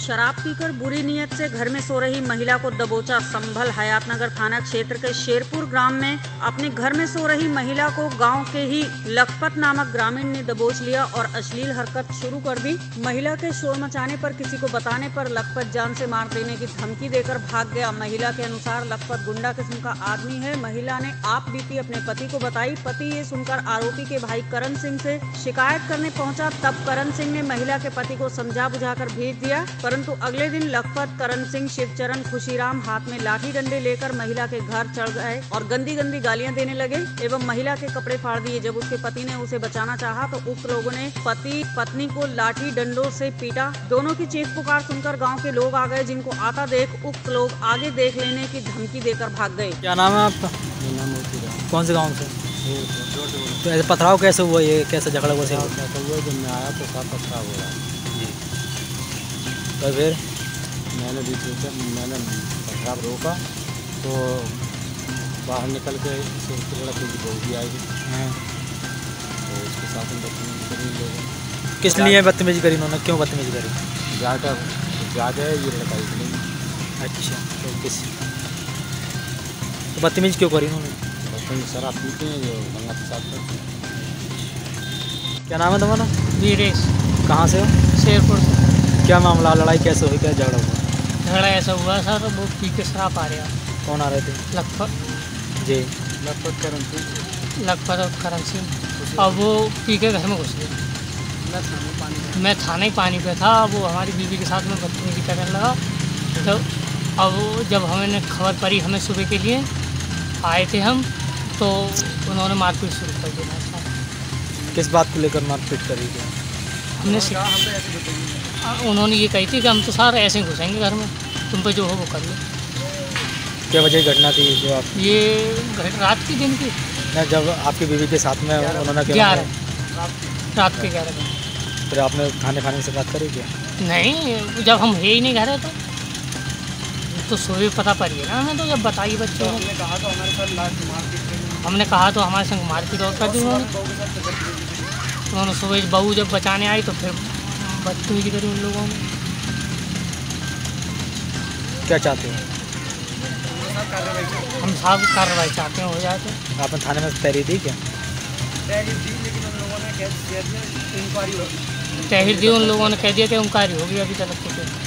शराब पीकर बुरी नीयत से घर में सो रही महिला को दबोचा। संभल हयातनगर थाना क्षेत्र के शेरपुर ग्राम में अपने घर में सो रही महिला को गांव के ही लखपत नामक ग्रामीण ने दबोच लिया और अश्लील हरकत शुरू कर दी। महिला के शोर मचाने पर किसी को बताने पर लखपत जान से मार देने की धमकी देकर भाग गया। महिला के अनुसार लखपत गुंडा किस्म का आदमी है। महिला ने आप बीती अपने पति को बताई। पति ये सुनकर आरोपी के भाई करण सिंह से शिकायत करने पहुंचा। तब करण सिंह ने महिला के पति को समझा बुझाकर भेज दिया, परंतु अगले दिन लखपत करण सिंह, शिवचरण, खुशीराम हाथ में लाठी डंडे लेकर महिला के घर चढ़ गए और गंदी गंदी गालियां देने लगे एवं महिला के कपड़े फाड़ दिए। जब उसके पति ने उसे बचाना चाहा तो उक्त लोगों ने पति पत्नी को लाठी डंडों से पीटा। दोनों की चीख पुकार सुनकर गाँव के लोग आ गए, जिनको आता देख उक्त लोग आगे देख लेने की धमकी देकर भाग गए। क्या नाम है आपका? कौन से गाँव से? तो ऐसे पथराव कैसे हुआ, ये कैसे झगड़ा हुआ? जब मैं आया तो साफ पथराव हो रहा जी, तो फिर मैंने बीच में मैंने पथराव रोका तो बाहर निकल के लड़के की बहू भी आई तो उसके साथ में बदतमीजी करी लोगों। किस लिए बदतमीजी करी उन्होंने? क्यों बदतमीजी करी? ज़्यादा ये लड़का इसलिए। अच्छा, तो किस तो बदतमीजी क्यों करी उन्होंने? शराब पीते हैं जो गंगा के साथ करते हैं। क्या नाम है तुम्हारा? वीरेश। कहाँ से हो? शेरपुर से। क्या मामला, लड़ाई कैसे हुई, क्या झगड़ा हुआ? झगड़ा ऐसा हुआ सर, वो पी के शराब आ रहे हैं। कौन आ रहे थे? लखपत जी, लखपत करण सिंह। लखपत और करण सिंह। अब वो पी के घर में घुस गए। मैं थाने पानी पे था। वो हमारी बीवी के साथ में बदतमीजी करने लगा। तो अब जब हमें खबर पड़ी, हमें सुबह के लिए आए थे हम, तो उन्होंने मारपीट शुरू कर दिया। किस बात को लेकर मारपीट करी थी? उन्होंने ये कही थी कि हम तो सारे ऐसे ही घुसेंगे घर में, तुम पे जो हो वो कर लो। क्या वजह घटना थी जो आप? ये रात की दिन की ना, जब आपकी बीवी के साथ में उन्होंने 11 रात के 11 बजे। फिर आपने खाने से बात करी क्या? नहीं, जब हम है ही नहीं घर है तो सुबह पता पड़ी है ना हमें। तो जब बताइए बच्चों को, हमने कहा तो हमारे संग मारपीट और कर दी उन्होंने। सुबह बहू जब बचाने आई तो फिर बदतमीजी करी उन लोगों ने। क्या चाहते हैं? हम साफ कार्रवाई चाहते हैं, हो जाए तो। आपने थाने में तहरीर दी क्या? तहरीर दी, उन लोगों ने कह दिया कि इंक्वायरी होगी अभी तक।